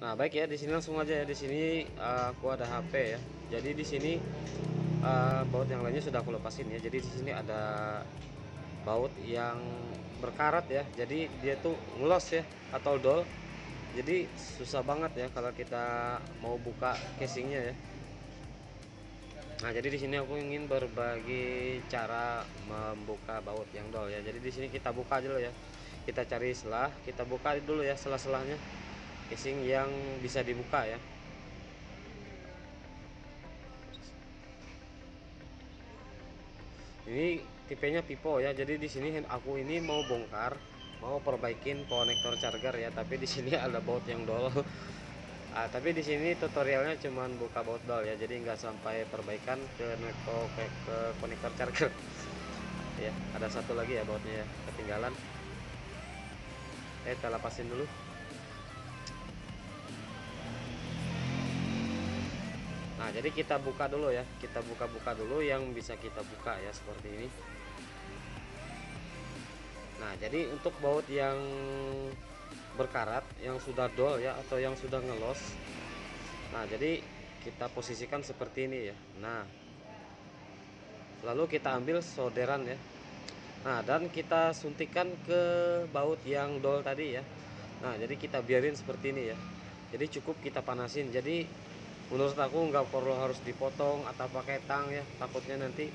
Nah, baik ya, di sini langsung aja ya. Di sini aku ada HP ya. Jadi di sini baut yang lainnya sudah aku lepasin ya. Jadi di sini ada baut yang berkarat ya. Jadi dia tuh ngelos ya atau dol. Jadi susah banget ya kalau kita mau buka casingnya ya. Nah, jadi di sini aku ingin berbagi cara membuka baut yang dol ya. Jadi di sini kita buka dulu ya. Kita cari selah, kita buka dulu ya selah-selahnya. Casing yang bisa dibuka ya. Ini tipenya Pipo ya. Jadi di sini aku ini mau bongkar, mau perbaikin konektor charger ya. Tapi di sini ada baut yang dol. Tapi di sini tutorialnya cuman buka baut dol ya. Jadi nggak sampai perbaikan ke konektor charger. Ya, ada satu lagi ya bautnya ya, ketinggalan. Kita lepasin dulu. Nah, jadi kita buka dulu ya. Kita buka-buka dulu yang bisa kita buka ya, seperti ini. Nah, jadi untuk baut yang berkarat, yang sudah dol ya, atau yang sudah ngelos. Nah, jadi kita posisikan seperti ini ya. Nah, lalu kita ambil solderan ya. Nah, dan kita suntikan ke baut yang dol tadi ya. Nah, jadi kita biarin seperti ini ya. Jadi cukup kita panasin. Jadi menurut aku nggak perlu harus dipotong atau pakai tang ya. Takutnya nanti.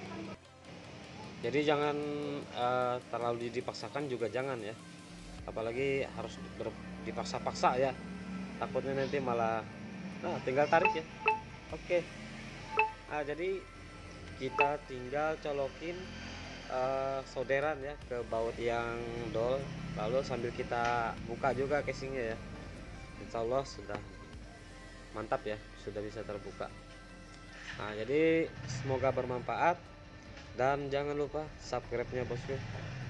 Jadi jangan terlalu dipaksakan juga jangan ya. Apalagi harus dipaksa-paksa ya. Takutnya nanti malah. Nah, tinggal tarik ya. Oke. Nah, jadi kita tinggal colokin solderan ya ke baut yang dol, lalu sambil kita buka juga casingnya ya. Insya Allah sudah mantap ya, sudah bisa terbuka. Nah, jadi semoga bermanfaat dan jangan lupa subscribe nya bosku.